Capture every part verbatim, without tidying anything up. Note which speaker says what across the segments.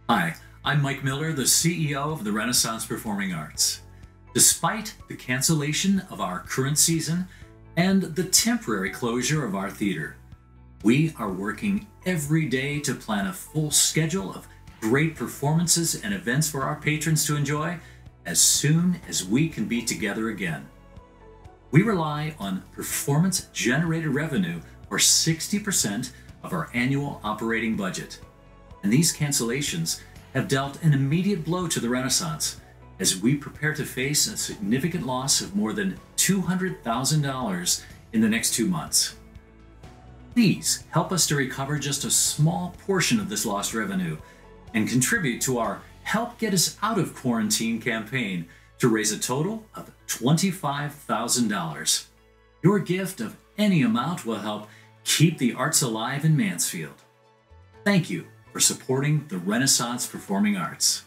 Speaker 1: Hi, I'm Mike Miller, the C E O of the Renaissance Performing Arts. Despite the cancellation of our current season and the temporary closure of our theater, we are working every day to plan a full schedule of great performances and events for our patrons to enjoy as soon as we can be together again. We rely on performance-generated revenue for sixty percent of our annual operating budget. And these cancellations have dealt an immediate blow to the Renaissance as we prepare to face a significant loss of more than two hundred thousand dollars in the next two months. Please help us to recover just a small portion of this lost revenue and contribute to our Help Get Us Out of Quarantine campaign to raise a total of twenty-five thousand dollars. Your gift of any amount will help keep the arts alive in Mansfield. Thank you for supporting the Renaissance Performing Arts.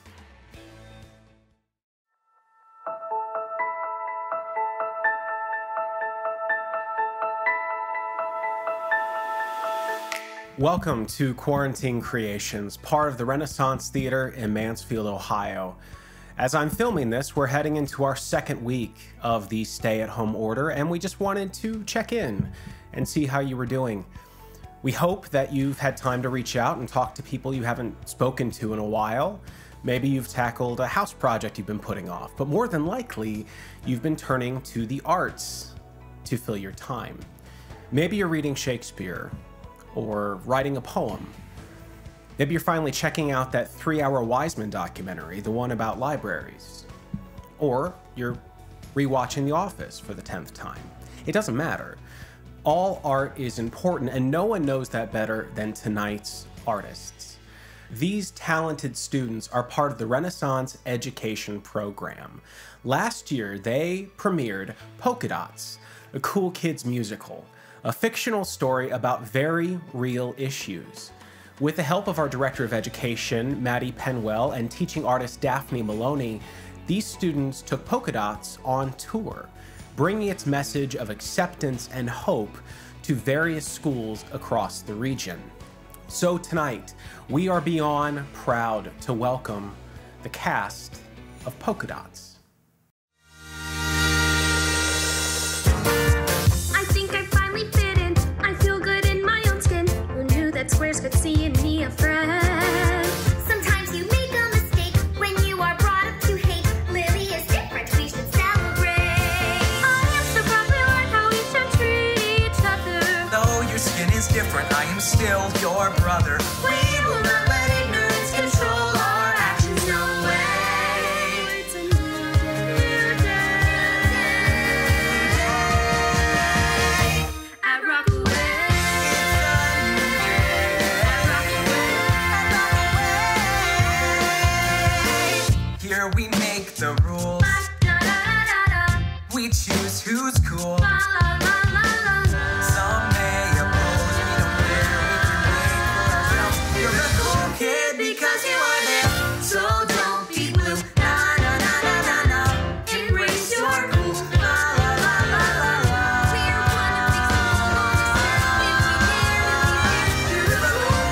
Speaker 2: Welcome to Quarantine Creations, part of the Renaissance Theater in Mansfield, Ohio. As I'm filming this, we're heading into our second week of the stay-at-home order, and we just wanted to check in and see how you were doing. We hope that you've had time to reach out and talk to people you haven't spoken to in a while. Maybe you've tackled a house project you've been putting off, but more than likely, you've been turning to the arts to fill your time. Maybe you're reading Shakespeare or writing a poem. Maybe you're finally checking out that three-hour Wiseman documentary, the one about libraries. Or you're rewatching The Office for the tenth time. It doesn't matter. All art is important, and no one knows that better than tonight's artists. These talented students are part of the Renaissance Education Program. Last year, they premiered Polka Dots, a cool kids musical, a fictional story about very real issues. With the help of our Director of Education, Maddie Penwell, and teaching artist Daphne Maloney, these students took Polka Dots on tour, bringing its message of acceptance and hope to various schools across the region. So tonight, we are beyond proud to welcome the cast of Polka Dots.
Speaker 3: Squares could see in me a friend. Sometimes you make a mistake when you are brought up to hate. Lily is different, we should celebrate. I am so popular, how we should treat each other.
Speaker 4: Though your skin is different, I am still your brother.
Speaker 3: We will not let ignorance control our actions, no way. It's a new day, new day. At Rockaway.
Speaker 4: Here we make the rules. We choose who's cool. Some may oppose, we don't care, we can make ourselves. You're a cool kid because you are there. So don't be blue. Na na na na na na. Embrace your cool. La la la la la la.
Speaker 3: We're one of these little if we care, if we care. You're a cool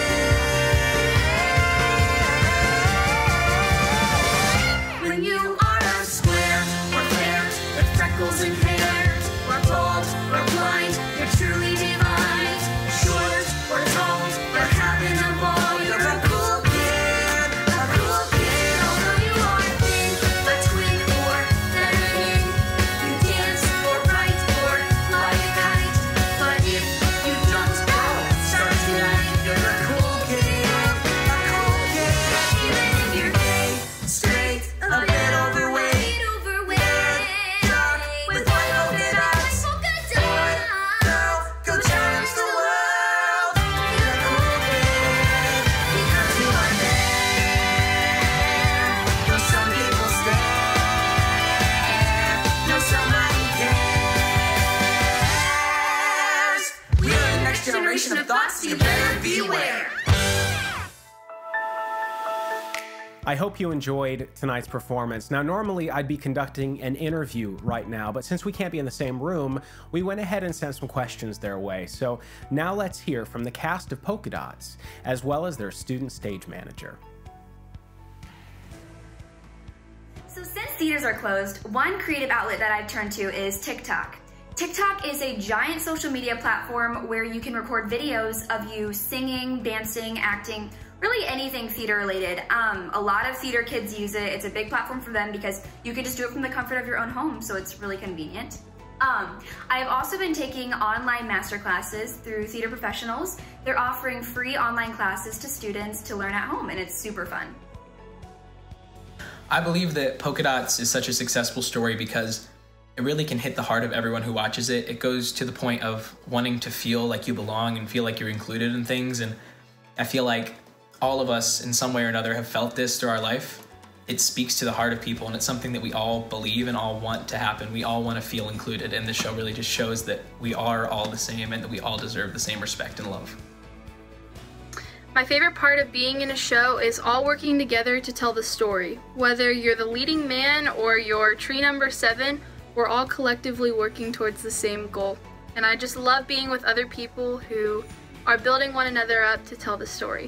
Speaker 3: kid. When you are a square, we're fair, with freckles and hair. We're bold, we're blind, you're truly divine. Short or tall, we're having a ball. You're a cool kid, a cool kid. Although you are thin, a twin or feminine, you dance or write or fly a kite. But if you don't go, start tonight. You're a cool kid, a cool kid. Even if you're gay, straight, a bit overweight, dark with white polka dots. Boy, girl, go challenge the world. You're a cool kid because you are there. Though some people stare, no somebody cares. We are the next generation of thoughts, so you better beware.
Speaker 2: I hope you enjoyed tonight's performance. Now, normally I'd be conducting an interview right now, but since we can't be in the same room, we went ahead and sent some questions their way. So now let's hear from the cast of Polka Dots, as well as their student stage manager.
Speaker 5: So since theaters are closed, one creative outlet that I've turned to is TikTok. TikTok is a giant social media platform where you can record videos of you singing, dancing, acting, really anything theater related. Um, a lot of theater kids use it. It's a big platform for them because you can just do it from the comfort of your own home, so it's really convenient. Um, I've also been taking online master classes through Theater Professionals. They're offering free online classes to students to learn at home, and it's super fun.
Speaker 6: I believe that Polka Dots is such a successful story because it really can hit the heart of everyone who watches it. It goes to the point of wanting to feel like you belong and feel like you're included in things, and I feel like all of us in some way or another have felt this through our life. It speaks to the heart of people, and it's something that we all believe and all want to happen. We all want to feel included, and this show really just shows that we are all the same and that we all deserve the same respect and love.
Speaker 7: My favorite part of being in a show is all working together to tell the story. Whether you're the leading man or you're tree number seven, we're all collectively working towards the same goal. And I just love being with other people who are building one another up to tell the story.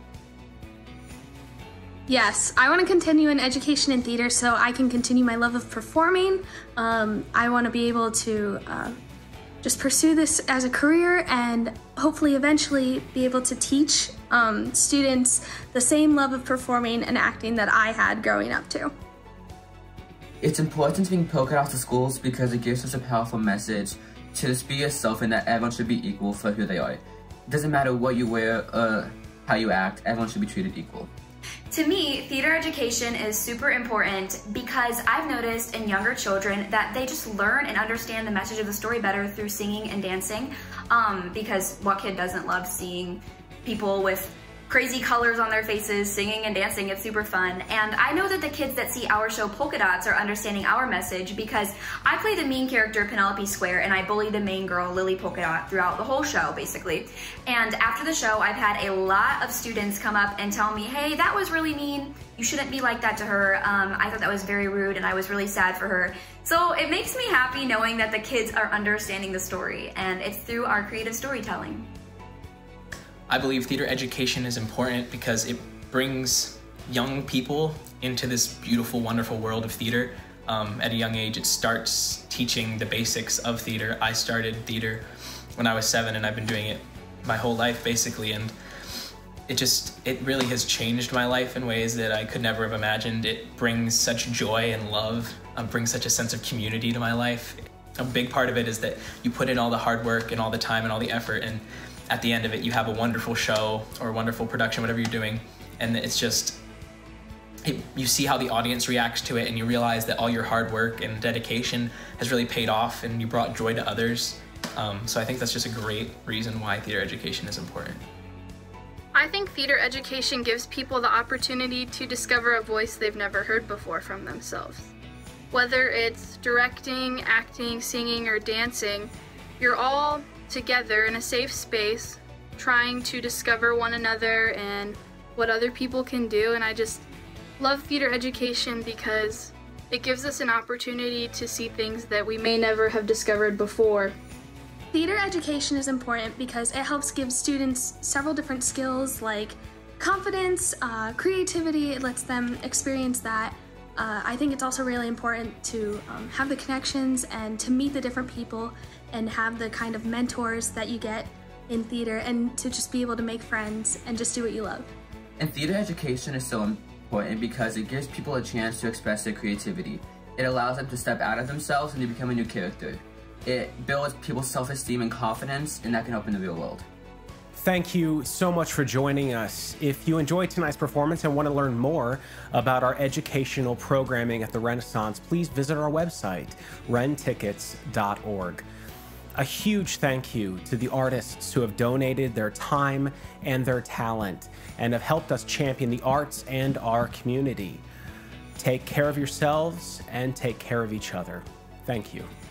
Speaker 8: Yes, I want to continue in education in theater so I can continue my love of performing. Um, I want to be able to uh, just pursue this as a career and hopefully eventually be able to teach um, students the same love of performing and acting that I had growing up too.
Speaker 9: It's important to bring polka dots to schools because it gives us a powerful message to just be yourself and that everyone should be equal for who they are. It doesn't matter what you wear or how you act, everyone should be treated equal.
Speaker 5: To me, theater education is super important because I've noticed in younger children that they just learn and understand the message of the story better through singing and dancing. Um, because what kid doesn't love seeing people with crazy colors on their faces singing and dancing? It's super fun. And I know that the kids that see our show Polka Dots are understanding our message because I play the mean character Penelope Square and I bully the main girl Lily Polka Dot throughout the whole show basically. And after the show I've had a lot of students come up and tell me, hey, that was really mean, you shouldn't be like that to her, um, I thought that was very rude and I was really sad for her. So it makes me happy knowing that the kids are understanding the story, and it's through our creative storytelling.
Speaker 6: I believe theater education is important because it brings young people into this beautiful, wonderful world of theater. Um, at a young age, it starts teaching the basics of theater. I started theater when I was seven, and I've been doing it my whole life, basically, and it just, it really has changed my life in ways that I could never have imagined. It brings such joy and love, um, brings such a sense of community to my life. A big part of it is that you put in all the hard work and all the time and all the effort, and at the end of it, you have a wonderful show or a wonderful production, whatever you're doing, and it's just, it, you see how the audience reacts to it, and you realize that all your hard work and dedication has really paid off, and you brought joy to others. Um, so I think that's just a great reason why theater education is important.
Speaker 7: I think theater education gives people the opportunity to discover a voice they've never heard before from themselves. Whether it's directing, acting, singing, or dancing, you're all together in a safe space trying to discover one another and what other people can do, and I just love theater education because it gives us an opportunity to see things that we may never have discovered before.
Speaker 8: Theater education is important because it helps give students several different skills like confidence, uh, creativity. It lets them experience that. Uh, I think it's also really important to um, have the connections and to meet the different people and have the kind of mentors that you get in theater, and to just be able to make friends and just do what you love.
Speaker 9: And theater education is so important because it gives people a chance to express their creativity. It allows them to step out of themselves and to become a new character. It builds people's self-esteem and confidence, and that can help in the real world.
Speaker 2: Thank you so much for joining us. If you enjoyed tonight's performance and want to learn more about our educational programming at the Renaissance, please visit our website, ren tickets dot org. A huge thank you to the artists who have donated their time and their talent and have helped us champion the arts and our community. Take care of yourselves and take care of each other. Thank you.